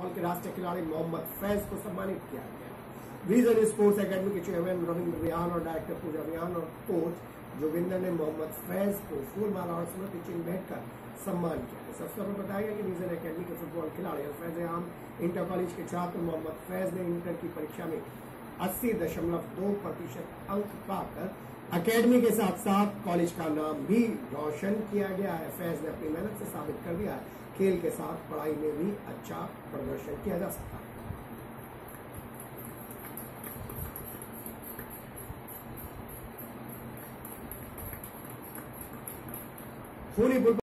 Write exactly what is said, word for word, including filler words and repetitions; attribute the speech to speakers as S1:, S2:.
S1: Football के राष्ट्रीय खिलाड़ी मोहम्मद फैज को सम्मानित किया गया। विजन स्पोर्ट्स एकेडमी के चेयरमैन रविंद्र रियान और डायरेक्टर पूजा रियान और कोच जोगिंदर ने मोहम्मद फैज को फूलमाला और स्मृति चिन्ह भेंटकर सम्मान किया। इस अवसर पर बताया गया कि विजन एकेडमी के फुटबॉल खिलाड़ी और फैज आम इंटर कॉलेज के छात्र मोहम्मद फैज ने इंटर की परीक्षा में अस्सी दशमलव दो प्रतिशत अंक पाकर अकेडमी के साथ साथ कॉलेज का नाम भी रोशन किया गया है। फैज ने अपनी मेहनत से साबित कर दिया है खेल के साथ पढ़ाई में भी अच्छा प्रदर्शन किया जा सकता है। खूनी